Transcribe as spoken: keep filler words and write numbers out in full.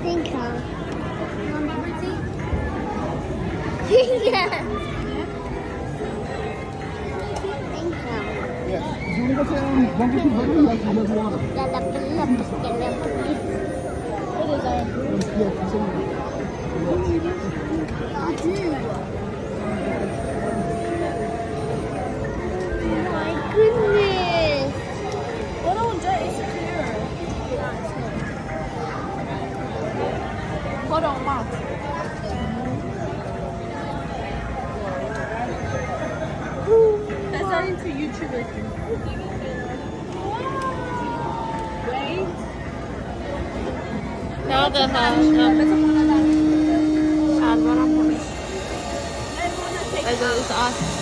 think so. Yeah. My goodness. Hold on, Mom. That's not into YouTube. Wait. No, the house. No. It's us.